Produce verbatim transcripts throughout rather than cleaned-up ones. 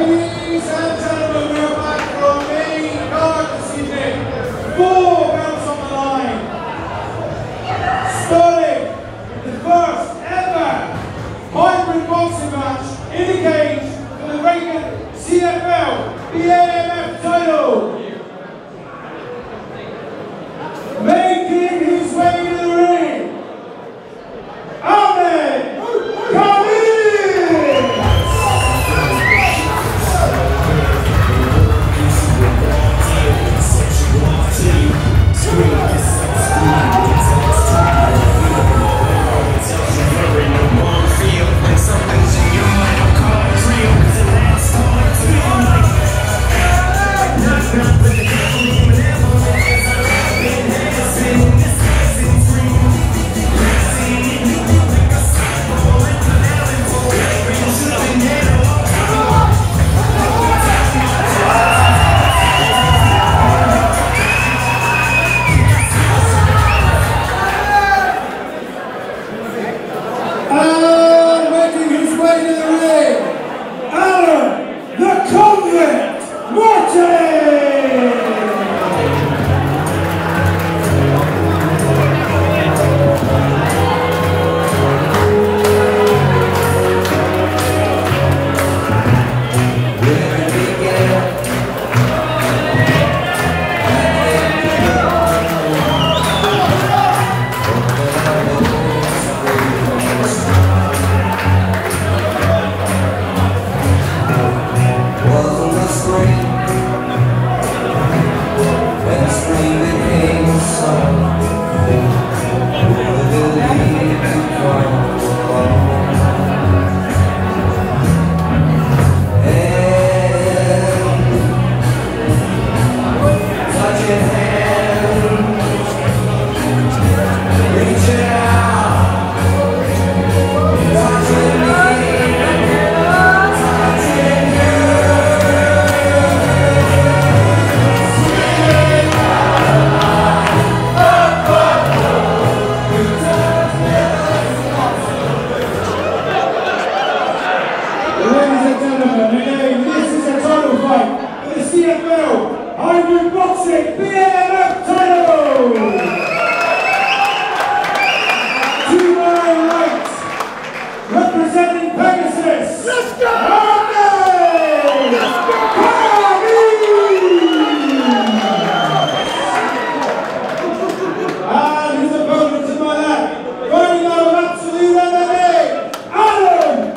Ladies and gentlemen, we're back from main card this evening. Four belts on the line. Starting the first ever hybrid boxing match in the cage for the vacant C F L B A M F title. Making his way to the ring, Ahmed, Khamis! Boxing B A M F title! To my right, representing Pegasus, let's go! Ahmed! Let's go! And his opponent to my left, running out of absolute M M A, Ahmed!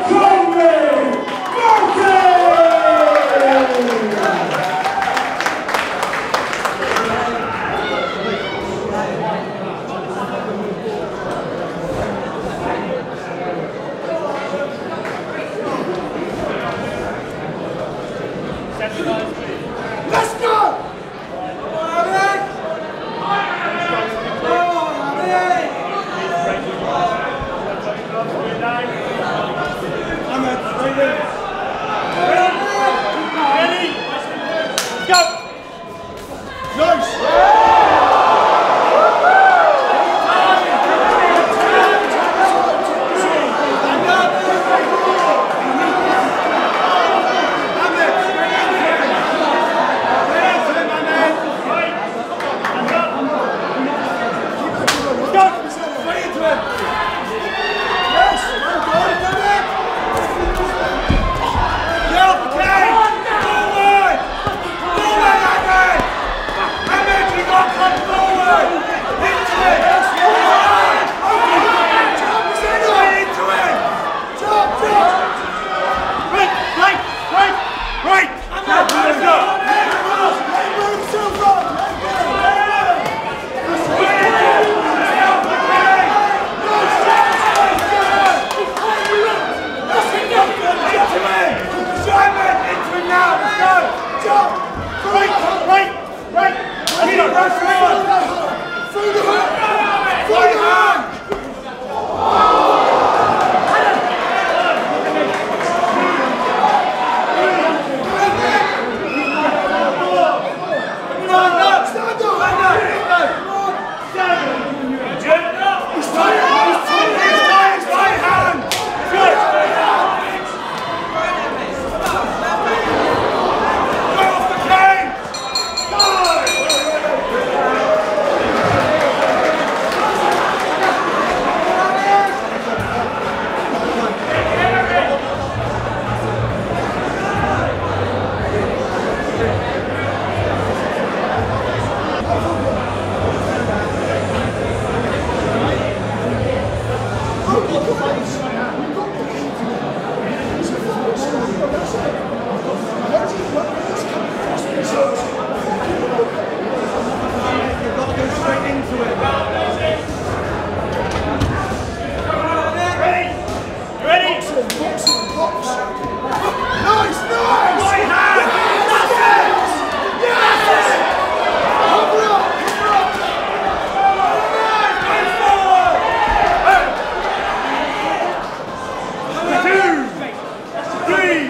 Let's go! Ahmed! Ready? Go! Nice!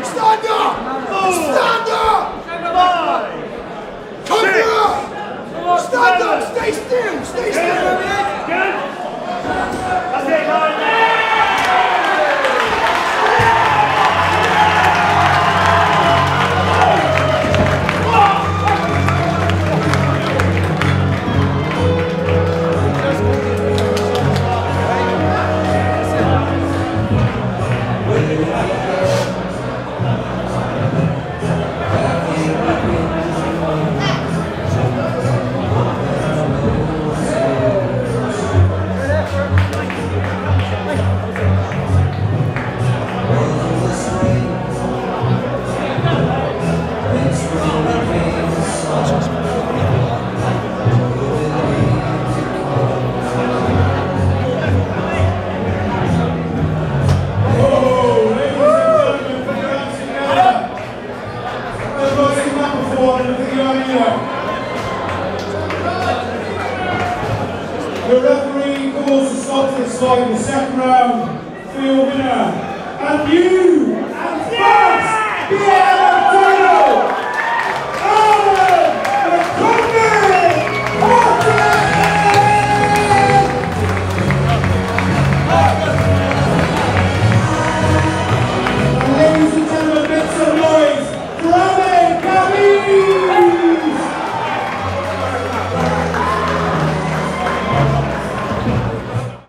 Stand up! Four. Stand up! Five. Cover Six. up! Stand Seven. up! Stay still! Stay still! Good. That's it, guys. The referee calls the stop to this fight in the second round for your winner. And you, and first, B A M F